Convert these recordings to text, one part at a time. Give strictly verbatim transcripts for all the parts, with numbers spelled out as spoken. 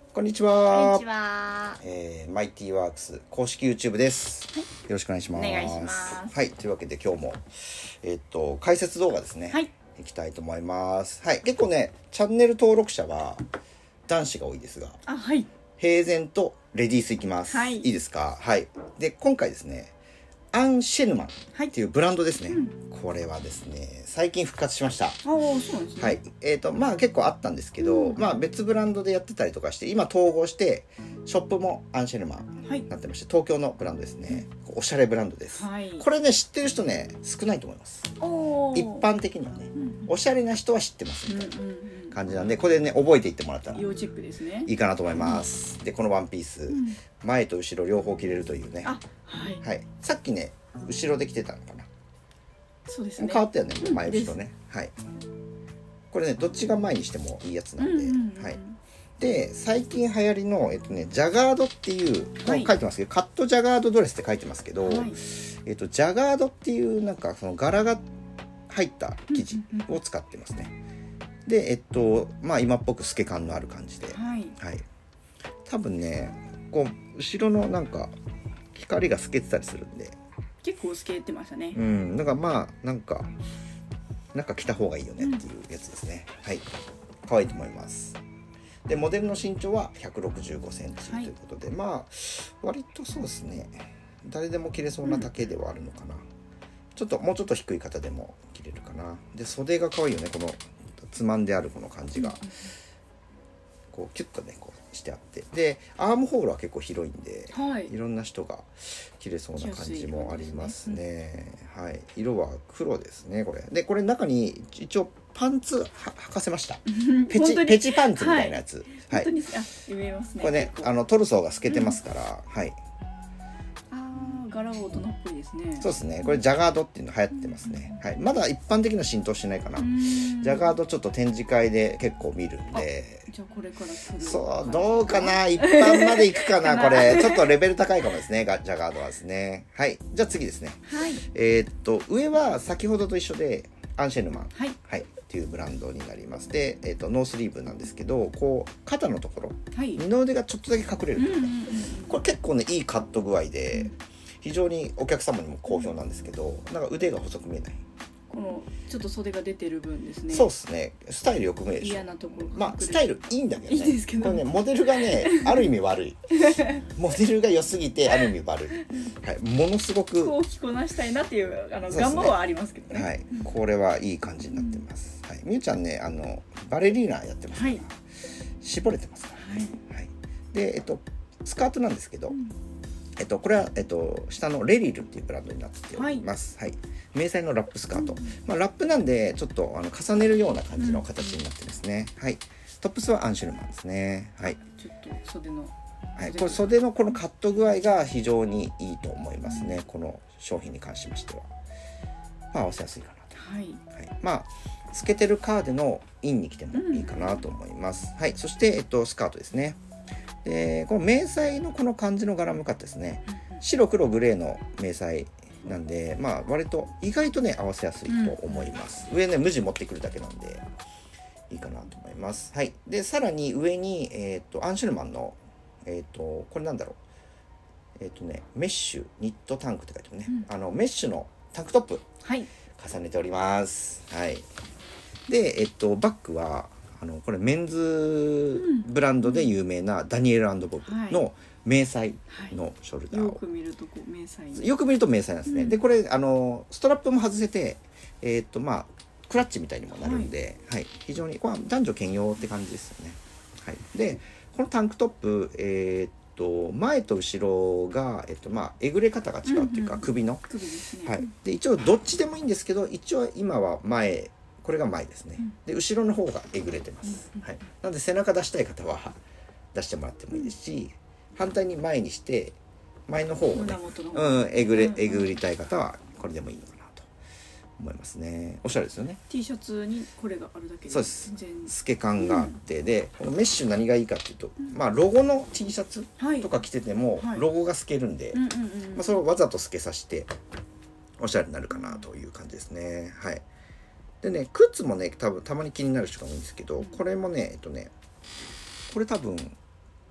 こんにちは。 こんにちは。 えー、マイティワークス公式 YouTube です。はい、よろしくお願いします。 お願いします。 はい、というわけで今日もえー、っと解説動画ですね。はい。いきたいと思います。はい、結構ねチャンネル登録者は男子が多いですが、 あ、はい。 平然とレディースいきます。はい。いいですか。はい。で今回ですね。アンシェヌマンっていうブランドですね、はい、うん、これはですね最近復活しました。ああ、そうなんですね。はい、えっ、ー、とまあ結構あったんですけど、うん、まあ別ブランドでやってたりとかして今統合してショップもアンシェヌマンになってまして、はい、東京のブランドですね。おしゃれブランドです、はい、これね知ってる人ね少ないと思います。一般的にはね、うん、おしゃれな人は知ってますみたいな感じなんで、これね覚えていってもらったら要チェックですね、いいかなと思います、うん、でこのワンピース、うん、前と後ろ両方着れるというね。あ、はいはい、さっきね後ろで着てたのかな。そうですね、変わったよね、前後ろね、はい、これねどっちが前にしてもいいやつなんで、うんうんうん、はい、で最近流行りの、えっとね、ジャガードっていう、はい、書いてますけどカットジャガードドレスって書いてますけど、はい、えっと、ジャガードっていうなんかその柄が入った生地を使ってますね、うんうんうん、でえっとまあ今っぽく透け感のある感じで、はいはい、多分ねこう後ろのなんか光が透けてたりするんで結構透けてましたね。うん、だからまあなんかなんか着た方がいいよねっていうやつですね、うん、はい、可愛いと思います。でモデルの身長はひゃくろくじゅうごセンチということで、はい、まあ割とそうですね誰でも着れそうな丈ではあるのかな、うん、ちょっともうちょっと低い方でも着れるかな。で袖が可愛いよね、このつまんであるこの感じが、うん、こうキュッとねこうしてあって、でアームホールは結構広いんで、はい、いろんな人が着れそうな感じもありますね、うん、はい、色は黒ですねこれで。これ中に一応パンツは履かせましたペチペチパンツみたいなやつ、はい、本当に、あ、見えますね。これねあのトルソーが透けてますから、うん、はい、柄は大人っぽいですね。そうですね、これジャガードっていうの流行ってますね、はい、まだ一般的には浸透してないかな。ジャガードちょっと展示会で結構見るんで、じゃあこれから来る、そうどうかな、一般まで行くかなこれちょっとレベル高いかもですねジャガードはですね。はい、じゃあ次ですね、はい、えー、っと上は先ほどと一緒でアンシェヌマン、はい、はい、っていうブランドになります。で、えー、っとノースリーブなんですけど、こう肩のところ、はい、二の腕がちょっとだけ隠れるんで、ね、これ結構ねいいカット具合で、うん、非常にお客様にも好評なんですけど、なんか腕が細く見えない、このちょっと袖が出てる分ですね。そうですね、スタイルよく見えるでしょ。嫌なところまあスタイルいいんだけどね、いいですけど、これねモデルがねある意味悪いモデルが良すぎてある意味悪い、はい、ものすごくこう着こなしたいなっていうあの願望はありますけどね、はい、これはいい感じになってます、うん、はい、みゆちゃんねあのバレリーナやってますから、はい、絞れてますから、ね、はいはい、でえっとスカートなんですけど、うん、えっと、これは、えっと、下のレリルっていうブランドになっております、はいはい、迷彩のラップスカート、うん、まあ、ラップなんでちょっとあの重ねるような感じの形になってですね、うん、はい、トップスはアンシュルマンですね、はい、ちょっと袖の、はい、これ袖のこのカット具合が非常にいいと思いますね、うん、この商品に関しましては、まあ、合わせやすいかなと、はいはい、まあ透けてるカーデのインに着てもいいかなと思います、うん、はい、そして、えっと、スカートですね。でこの迷彩のこの感じの柄も良かったですね。白黒グレーの迷彩なんで、まあ割と意外とね合わせやすいと思います、うん、上ね無地持ってくるだけなんでいいかなと思います。はい、でさらに上に、えー、とアンシュルマンの、えー、とこれなんだろう、えっ、ー、とねメッシュニットタンクって書いてあるね、うん、あのメッシュのタンクトップ、はい、重ねております。はい、でえっ、ー、とバッグはあのこれメンズブランドで有名なダニエル&ボブの迷彩のショルダーを、はいはい、よく見るとこう迷彩よく見ると迷彩なんですね、うん、でこれあのストラップも外せて、えー、っとまあクラッチみたいにもなるんで、はいはい、非常にこれは男女兼用って感じですよね、はい、でこのタンクトップ、えー、っと前と後ろが、えっとまあ、えぐれ方が違うっていうか、うんうん、首の首ですね、はい、で一応どっちでもいいんですけど一応今は前これが前ですね、うん、で後ろの方がえぐれてます、うんうん、はい、なので背中出したい方は出してもらってもいいですし、反対に前にして前の方をね、うん、えぐれ、えぐりたい方はこれでもいいのかなと思いますね。おしゃれですよね。 T シャツにこれがあるだけでそうです、透け感があって、うん、でこのメッシュ何がいいかっていうと、うん、まあロゴの T シャツとか着ててもロゴが透けるんで、まあ、それをわざと透けさせておしゃれになるかなという感じですね。はい、でね、靴もね多分たまに気になる人が多いんですけど、これもねえっとねこれ多分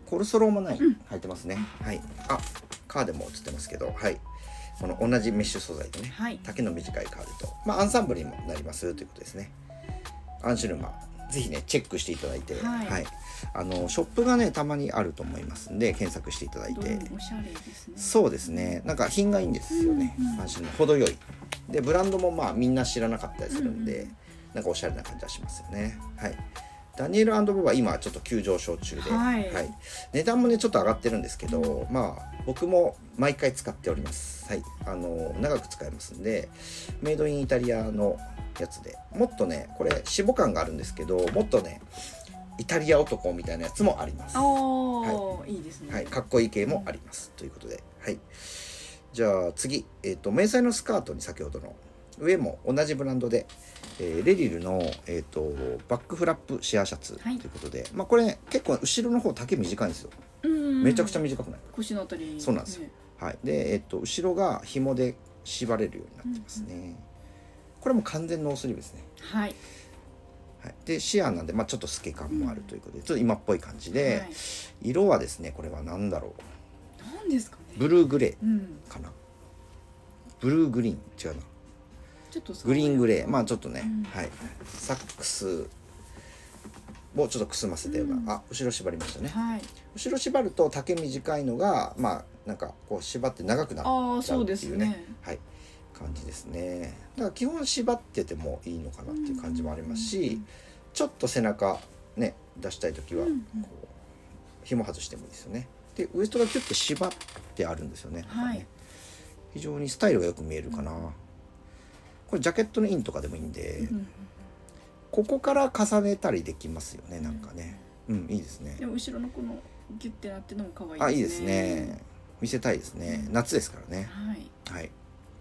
コルソローもない、うん、入ってますね。はい。あ、カーデも映ってますけど、はい。この同じメッシュ素材でね、はい、丈の短いカーデと、まあアンサンブルにもなりますということですね。アンシュルマぜひねチェックしていただいて、はい、はい、あのショップがねたまにあると思いますんで検索していただいて、 おしゃれですね。 そうですね、なんか品がいいんですよね、うんうん、アンシュルマ程よいでブランドもまあみんな知らなかったりするんで、うんうん、なんかおしゃれな感じはしますよね。はい。ダニエル&ボブは今ちょっと急上昇中で、はい、はい、値段もねちょっと上がってるんですけど、まあ僕も毎回使っております。はい、あの長く使えますんで、メイドインイタリアのやつで、もっとねこれ脂肪感があるんですけど、もっとねイタリア男みたいなやつもあります。 おー、はい、いいですね。 はい、かっこいい系もありますということで、はい。じゃあ次、えっと迷彩のスカートに先ほどの上も同じブランドで、えー、レリルの、えー、とバックフラップシェアシャツということで、はい、まあこれ、ね、結構後ろの方丈短いんですよ。めちゃくちゃ短くない？ 腰のあたり、ね、 そうなんですよ。はい。で、えっ、ー、と後ろが紐で縛れるようになってますね。うんうん、これも完全ノースリーブですね。 はい。 はい、でシアーなんで、まあ、ちょっと透け感もあるということで、うん、ちょっと今っぽい感じで、はい、色はですねこれは何だろう。 何ですかね。 ブルーグレーかな。うん、ブルーグリーン違うな。 ちょっとグリーングレー、まあちょっとね、うん、はい、サックスをちょっとくすませたような、うん、あ、後ろ縛りましたね、はい、後ろ縛ると丈短いのがまあなんかこう縛って長くなっちゃうっていうね、ね、はい、感じですね。だから基本縛っててもいいのかなっていう感じもありますし、うん、ちょっと背中ね出したい時はこう紐外してもいいですよね。でウエストがキュッて縛ってあるんですよね、はい、非常にスタイルがよく見えるかな、うん、これジャケットのインとかでもいいんで、うん、ここから重ねたりできますよね、なんかね、うん、いいですね。 でも後ろのこのギュッてなってるのも可愛いですね。 あ、いいですね、見せたいですね、うん、夏ですからね、はい、はい、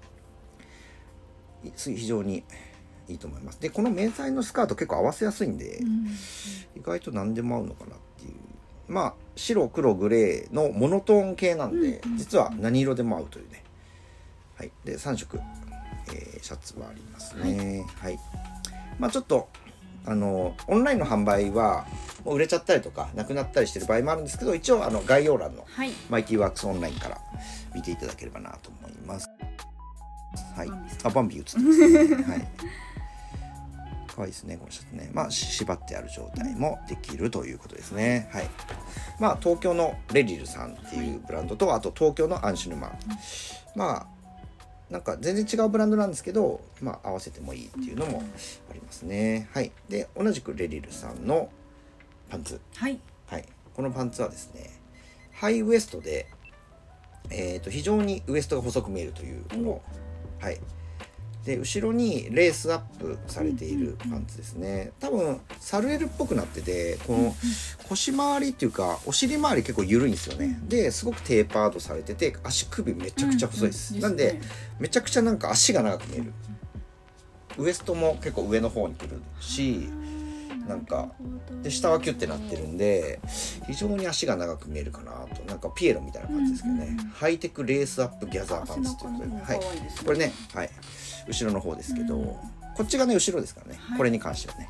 非常にいいと思います。でこの迷彩のスカート結構合わせやすいんで、うん、意外と何でも合うのかなっていう、まあ白黒グレーのモノトーン系なんで、うん、実は何色でも合うというね、はい、でさん色、えー、シャツはありますね、はい、はい、まあちょっとあのオンラインの販売はもう売れちゃったりとかなくなったりしてる場合もあるんですけど、一応あの概要欄のマイティワークスオンラインから見ていただければなと思います。はい、あ、バンビー映ってますね、はい、可愛いですねこのシャツね。まあ縛ってある状態もできるということですね。はい。まあ東京のレリルさんっていうブランドと、あと東京のアンシュヌマン、まあなんか全然違うブランドなんですけど、まあ合わせてもいいっていうのもありますね。はい。で同じくレリルさんのパンツ、はい、はい、このパンツはですねハイウエストで、えー、と非常にウエストが細く見えるというこの、はい、で後ろにレースアップされているパンツですね。多分サルエルっぽくなってて、この腰回りっていうかお尻回り結構緩いんですよね。ですごくテーパードされてて足首めちゃくちゃ細いです、うんうん、なんでめちゃくちゃなんか足が長く見える。ウエストも結構上の方に来るし、なんかで下はキュッてなってるんで非常に足が長く見えるかなと、なんかピエロみたいな感じですけどね、うんうん、ハイテクレースアップギャザーパンツということで、はい、これね、はい、後ろの方ですけど、うん、こっちがね後ろですからね、はい、これに関してはね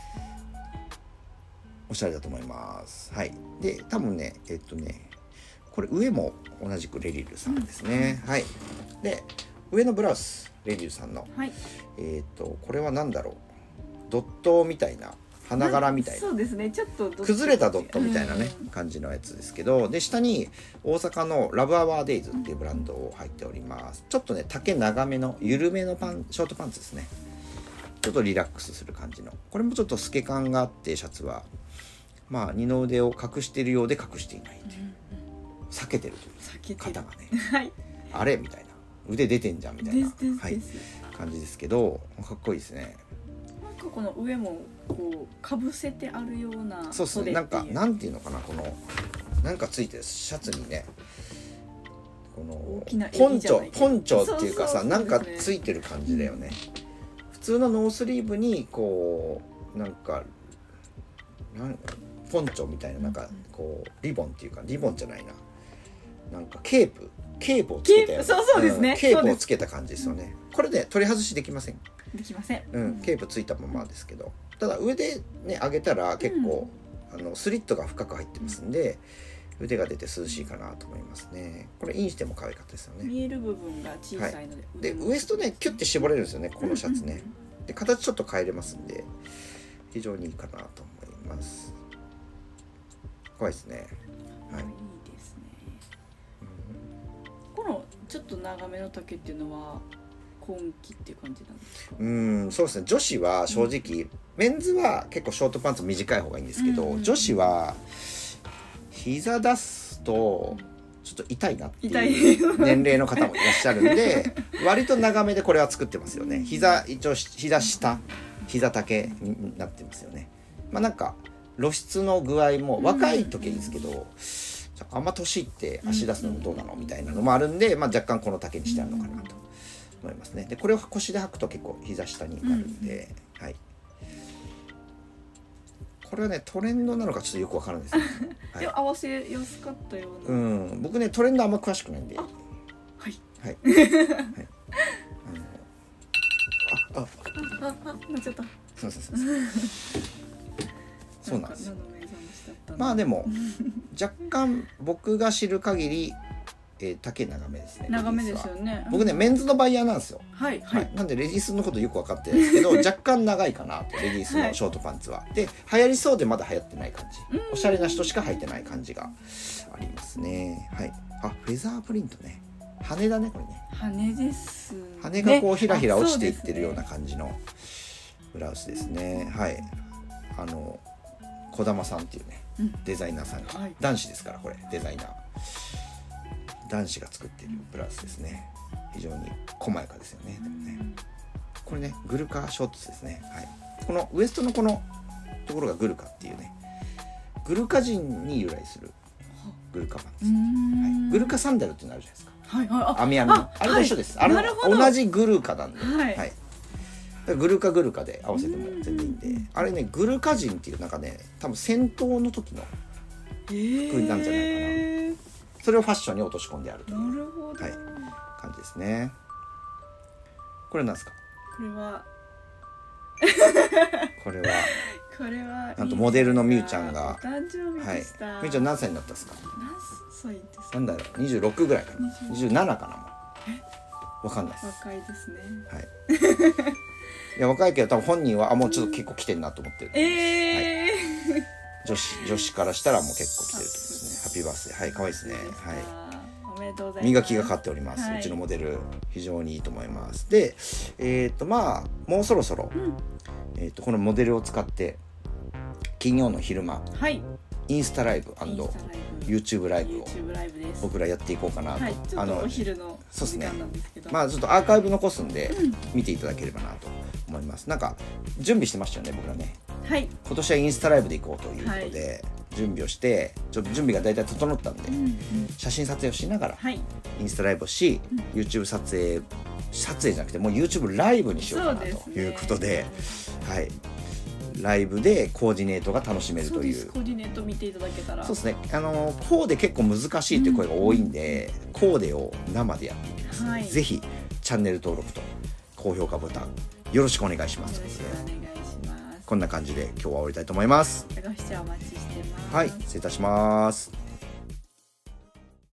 おしゃれだと思います。はい。で多分ねえっとねこれ上も同じくレリルさんですね、うん、はい。で上のブラウスレリルさんの、はい、えっとこれは何だろう、ドットみたいな花柄みたいな、 そうですね、ちょっと崩れたドットみたいなね、うん、感じのやつですけど、で下に大阪のラブアワーデイズっていうブランドを入っております。ちょっとね丈長めの緩めのパンショートパンツですね。ちょっとリラックスする感じの、これもちょっと透け感があって、シャツはまあ二の腕を隠しているようで隠していないという、うん、避けてるという肩がね、はい、あれみたいな、腕出てんじゃんみたいな、はい、感じですけどかっこいいですね。 この上もこうかぶせてあるような、 そうですね、なんかなんていうのかな、このなんかついてるシャツにね、このポンチョポンチョっていうかさ、なんかついてる感じだよね、うん、普通のノースリーブにこうなんかなんポンチョみたいな、なんかこうリボンっていうか、リボンじゃないな、なんかケープケープをつけたよ、 そうそうですね、 うん、ケープをつけた感じですよね。これで取り外しできません。 できません、 うん、ケープついたままですけど、ただ上でね上げたら結構、うん、あのスリットが深く入ってますんで、 腕が出て涼しいかなと思いますね。これインしても可愛かったですよね。 見える部分が小さいので、 はい、でウエストねキュッて絞れるんですよねこのシャツね。で形ちょっと変えれますんで非常にいいかなと思います。可愛いですね。はい、いいですね、 うん、このちょっと長めの丈っていうのは今季っていう感じなんですか？ うん、そうですね。女子は正直、うん、メンズは結構ショートパンツ短い方がいいんですけど、うんうん、女子は膝出すとちょっと痛いなっていう年齢の方もいらっしゃるんで割と長めでこれは作ってますよね。膝一応膝下膝丈になってますよね。まあなんか露出の具合も若い時はいいんですけど、あんま年いって足出すのもどうなのみたいなのもあるんで、まあ、若干この丈にしてあるのかなと思いますね。でこれを腰で履くと結構膝下になるんで、はい、これはねトレンドなのかちょっとよくわからないですね、 はい、合わせやすかったような。 うん、僕ねトレンドあんま詳しくないんで、 あはいはい、はい、あのああああなっちゃった。 そうそうそうそうなんですよ。まあでも若干僕が知る限り、えー、丈長めですね。 長めですよね。 僕ねメンズのバイヤーなんですよ。 はいはい、はい、 なんでレディースのことよく分かってないですけど若干長いかなとレディースのショートパンツは、はい、で流行りそうでまだ流行ってない感じ、おしゃれな人しか履いてない感じがありますね。はい、あフェザープリントね、羽だねこれね。 羽ですね。 羽がこうひらひら落ちていってるような感じのブラウスですね。はい、あの児玉さんっていうね、うん、デザイナーさんが、はい、男子ですからこれデザイナー男子が作っているブラウスですね。非常に細やかですよね。でもねこれねグルカショーツですね。はい、このウエストのこのところがグルカっていうねグルカ人に由来するグルカパンツ、はい、グルカサンダルっていうのあるじゃないですか。はいはい、あ網網 あ, あれと一緒です、はい、あれ同じグルカなんで、はいはい、グルカグルカで合わせても全然いいんで、あれねグルカ人っていうなんかね多分戦闘の時の服なんじゃないかな、それをファッションに落とし込んであるという、 なるほど、 はい、感じですね。これなんですか？ これはこれはこれはなんとモデルのみゆちゃんが誕生日でした、 はい、みゆちゃん何歳になったんですか？ 何歳ですか？ なんだろうにじゅうろくぐらいかな、にじゅうななかな、もうわかんないです。 若いですね。 はいいや若いけど多分本人はあもうちょっと結構来てるなと思ってる、 えーはい、女子女子からしたらもう結構来てると思いますね。ハッピーバースデー、はい可愛いですね。はいおめでとうございます。 磨きがかかっております、はい、うちのモデル非常にいいと思います。でえっ、ー、とまあもうそろそろ、うん、えー、とこのモデルを使って金曜の昼間、はい、インスタライブ&YouTube ライブを僕らやっていこうかなと、 はい、ちょっとお昼の時間なんですけど、 まあちょっとアーカイブ残すんで見ていただければなと思います。なんか準備してましたよね僕らね、 はい、 今年はインスタライブで行こうということで、はい、準備をしてちょっと準備がだいたい整ったんで、うんうん、写真撮影をしながらインスタライブをし、うん、YouTube 撮影撮影じゃなくてもう YouTube ライブにしようかなということで、はい、ライブでコーディネートが楽しめるという。 そうです、コーディネート見ていただけたら。 そうですね、あのコーデ結構難しいという声が多いんで、うん、コーデを生でやっていきますので、はい、ぜひチャンネル登録と高評価ボタンよろしくお願いします。 よろしくお願いします。 こんな感じで今日は終わりたいと思います。 ご視聴お待ちしてます。 はい、失礼いたします。